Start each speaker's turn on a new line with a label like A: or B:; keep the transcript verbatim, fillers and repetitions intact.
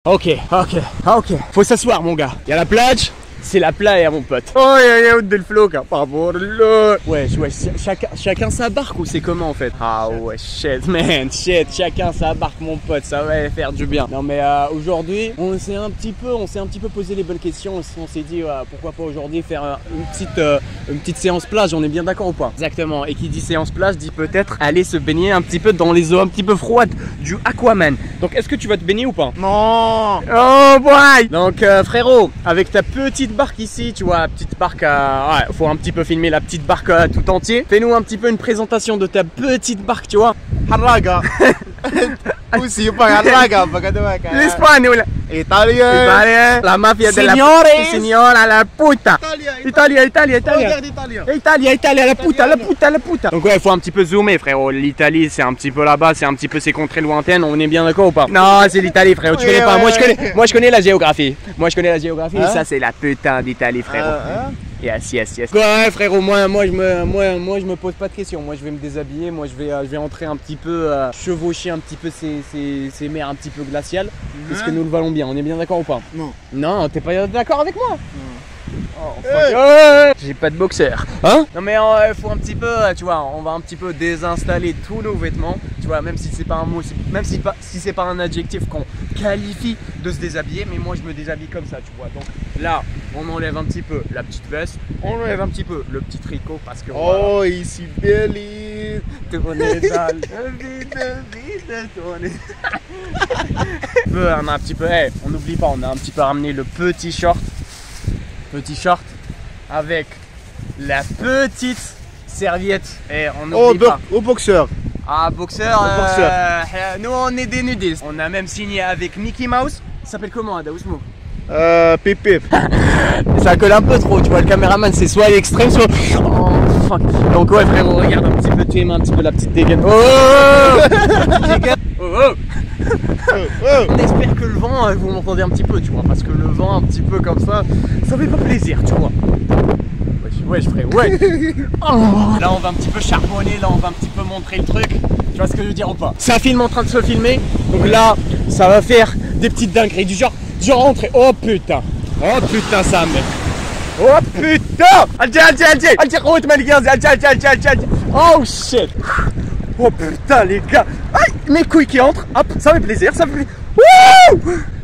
A: Ok, ok, ok. Faut s'asseoir mon gars. Il y a la plage. C'est la playa mon pote. Oh y'a y'a del flow par favor. Ouais, ouais, chacun, chacun sa barque ou c'est comment en fait? Ah ouais, shit man, shit, chacun sa barque mon pote, ça va faire du bien. Non mais euh, aujourd'hui, on s'est un petit peu, on s'est un petit peu posé les bonnes questions. On s'est dit euh, pourquoi pas aujourd'hui faire euh, une petite, euh, une petite séance plage. On est bien d'accord ou pas? Exactement. Et qui dit séance plage dit peut-être aller se baigner un petit peu dans les eaux un petit peu froides du Aquaman. Donc est-ce que tu vas te baigner ou pas?
B: Non.
A: Oh boy. Donc euh, frérot, avec ta petite barque ici, tu vois, la petite barque à... Ouais, faut un petit peu filmer la petite barque à tout entier. Fais-nous un petit peu une présentation de ta petite barque, tu vois.
B: Harraga. Aussi pas harraga,
A: L'espagnol.
B: Italien.
A: Italien. La mafia de la signora la puta. Italia, Italia, Italia. Italia, Italia, la puta, la puta, la puta. Donc ouais, il faut un petit peu zoomer, frérot. L'Italie, c'est un petit peu là-bas, c'est un petit peu ces contrées lointaines. On est bien d'accord ou pas? Non, c'est l'Italie, frérot. Tu connais pas? Moi, je connais. Moi, je connais la géographie. Moi, je connais la géographie. Et ça, c'est la putain d'Italie, frérot. Yes, yes, yes. Ouais, frérot, moi, moi, je me, moi, moi, je me pose pas de questions. Moi, je vais me déshabiller. Moi, je vais, euh, je vais entrer un petit peu, euh, chevaucher un petit peu ces, ces, ces mers un petit peu glaciales, mmh. Parce que nous le valons bien. On est bien d'accord ou pas?
B: Non.
A: Non, t'es pas d'accord avec moi? Non. Oh,
B: hey.
A: hey. J'ai pas de boxeur. Hein? Non mais il euh, faut un petit peu, tu vois, on va un petit peu désinstaller tous nos vêtements. Tu vois, même si c'est pas un mot, même si, pas, si c'est pas un adjectif qu'on qualifie de se déshabiller, mais moi je me déshabille comme ça, tu vois. Donc là, on enlève un petit peu la petite veste, on enlève un petit peu le petit tricot parce que...
B: Oh, voilà. Ici, Belly.
A: Tournez dans le vide, vide, tournez. On a un petit peu, hey, on n'oublie pas, on a un petit peu ramené le petit short. Petit short avec la petite serviette. Et on n'oublie
B: oh,
A: pas.
B: Au boxeur.
A: Ah, boxeur.
B: Au boxeur.
A: Euh, nous, on est des nudistes. On a même signé avec Mickey Mouse. Il s'appelle comment, Adaousmo?
B: Euh, Pépé.
A: Ça colle un peu trop, tu vois. Le caméraman, c'est soit à l'extrême, soit. Oh, fuck. Donc, ouais, frérot, regarde un petit peu tes mains, un petit peu la petite dégaine. Oh, oh, oh. On espère que le vent, vous m'entendez un petit peu, tu vois, parce que le vent un petit peu comme ça, ça fait pas plaisir, tu vois. Ouais, je ferai, ouais. Oh. Là, on va un petit peu charbonner, là, on va un petit peu montrer le truc. Tu vois ce que je veux dire ou pas? C'est un film en train de se filmer, donc là, ça va faire des petites dingueries du genre, genre rentrer. Oh putain, oh putain, ça mec. Oh putain, Alger, Alger, Alger, Alger, Alger, Alger, Alger, Alger, Alger. Oh shit. Oh putain les gars. Aïe, mes couilles qui entrent. Hop, ça fait plaisir, ça fait plaisir. Wouh.